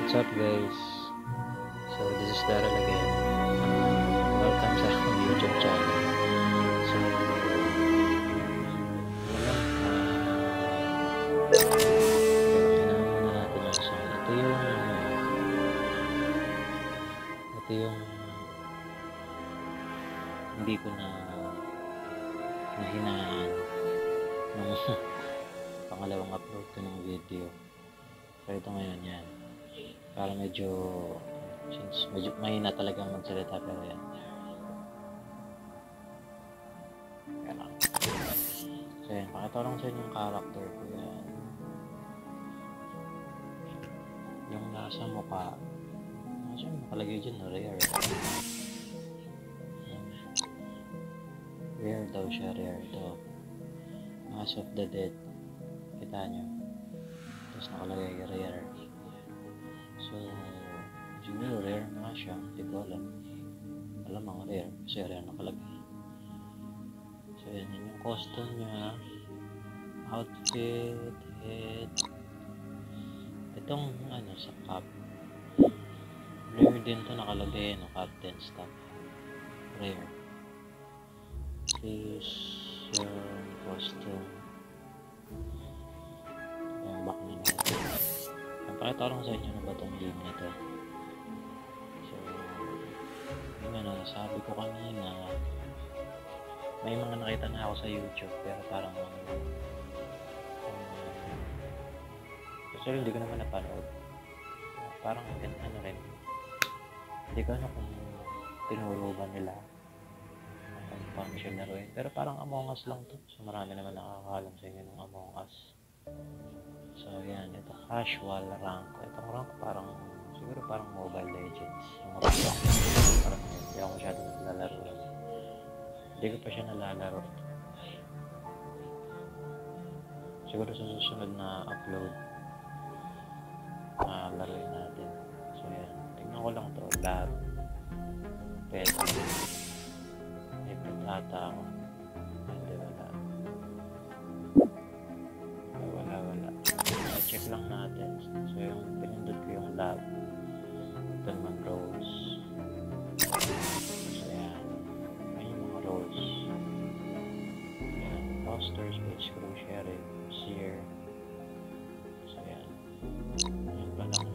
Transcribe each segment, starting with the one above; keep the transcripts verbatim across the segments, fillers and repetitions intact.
What's up guys? So this is Daryl again. Uh, welcome sa akong YouTube channel. So yun lang. Uh, Kailangan na natin yung song. Ito yung ito yung hindi ko na nahinaan ng pangalawang upload ko ng video. Pero ito ngayon yan. Para medyo since medyo mahina talagang magsalita, pero yan yan lang. So yan, pakita ko lang sa inyo yung character ko yan. Yung nasa mukha, nasa nakalagay dyan na rare. Rare daw siya, rare daw. Mass of the Dead, kita nyo, tapos nakalagay rare. So, siguro rare na siya, hindi ko alam. Alam mga rare, kasi rare nakalagay. So, yan, yun yung costume niya, outfit, head. Itong, ano, sa cap. Rare din to nakalagay, no, captain stuff. Rare. This, yung costume. Yung back na natin. Pakita ko lang sa inyo na ba itong game na ito. So, yun nga, sabi ko kanina, may mga nakita na ako sa YouTube, pero parang um, kasi hindi ko naman napanood. Parang ano rin, hindi ko ano kung tinuro ba nila kung paano siya laruin. Pero parang Among Us lang to. So marami naman nakakalam sa inyo ng Among Us. So yan, ito casual rank. Itong rank parang, siguro parang Mobile Legends. Yung rank lang. Parang hindi ako masyadong naglalaro lang. Hindi ko pa siya nalalaro. Siguro sa susunod na upload, na laruin natin. So yan, tignan ko lang to. Lahat. Pwede. May patata ako. Hindi wala. Wala, wala. Check lang natin. So yung pinindot ko yung lab. Ito naman roles. So yan. Ayun yung mga roles. Yan. Posters, page crew, sheriff, seer. So yan. Yan pa lang.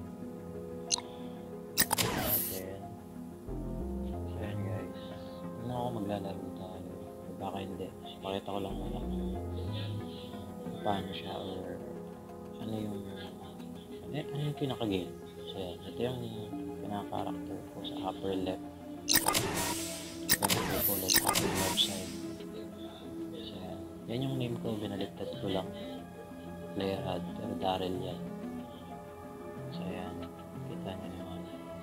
Natin. So yan guys. Ano ako maglalaro tayo? Baka hindi. So, pakita ko lang muna paano siya or ano yung ano, ano yung pinaka-game. So yan, ito yung pinaka-character ko sa upper left. Ganun ko po like upper left side. So yan, yan yung name ko, binaliktad ko lang. Player add, pero Daryl yan. So yan, kita nyo naman.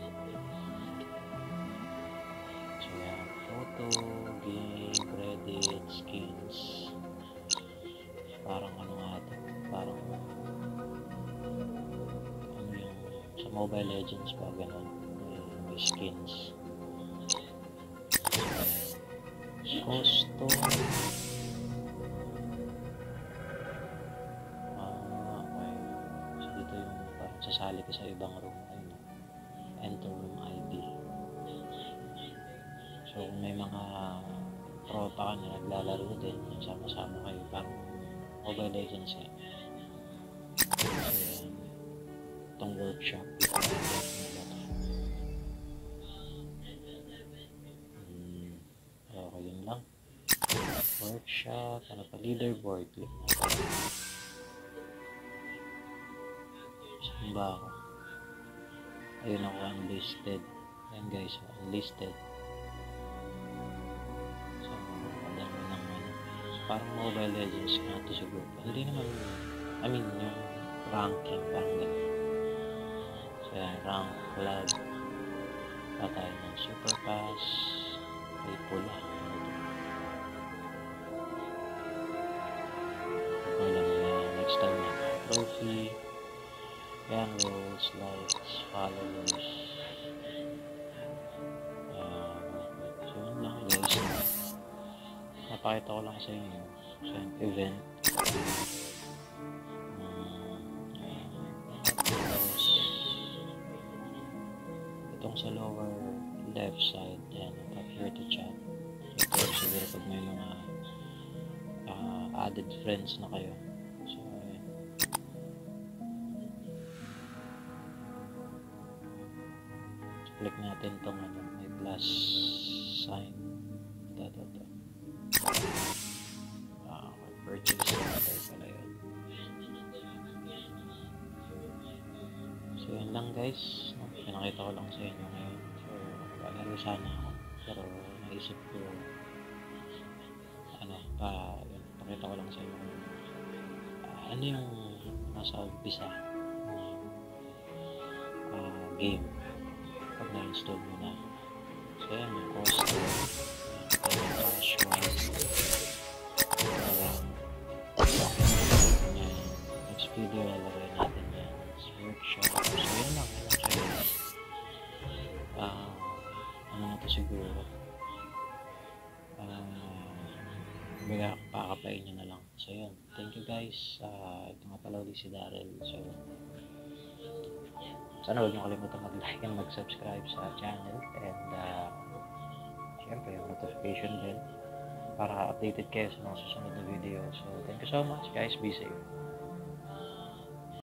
So yan, photo, game, credit, skins. Parang ano nga ito, parang ano yung sa Mobile Legends pa, gano'n, may, may skins. Costume. Ah, okay. So dito yung parang sasali ka sa ibang room. Ayun, enter room I D. So kung may mga tropa ka na naglalaro din, sama-sama kayo, parang Mobile Legends yan. So yan, itong workshop. Hmm, okay, yun lang. Workshop, ano pa, leaderboard. Click natin. Saan ba ako? Ayun ako, unlisted. Yan guys, unlisted. So, madami ng ano. So, parang Mobile Legends nga ito siguro. Hindi naman, I mean, yung ranking, parang gano'n. So, yan, rank, club. Patay ng super pass. May pula. Alam na, next time na. Trophy. Yan, roles, likes, followers. Yan. So, yun lang guys. Napakita ko lang sa inyo. So, event. Um, sa lower left side, yan, tap here to chat. Ito siguro pag may mga uh, added friends na kayo. So, ayan. Click natin tong ano, may plus sign. Ito, ito, ito. Ah, purchase order pala yun. So, yun lang guys. Pinakita ko lang sa inyo ngayon. So, lalaro sana ako. Pero, naisip ko, ano, pa, yun, pakita ko lang sa inyo uh, ano yung nasa umpisa ng uh, game pag na-install mo na. So, yan, yung cost, yung cash wise, parang, yan, next video, lalagay natin yan, workshop. So, yun lang, yun lang siya guys. Uh, ano na to siguro, uh, baga pakakapain nyo na lang. So yun, thank you guys. Uh, ito nga pala ulit si Daryl. So sana huwag nyo kalimutan mag-like and mag-subscribe sa channel, and uh, syempre yung notification bell para updated kayo sa mga susunod na video. So thank you so much guys, be safe.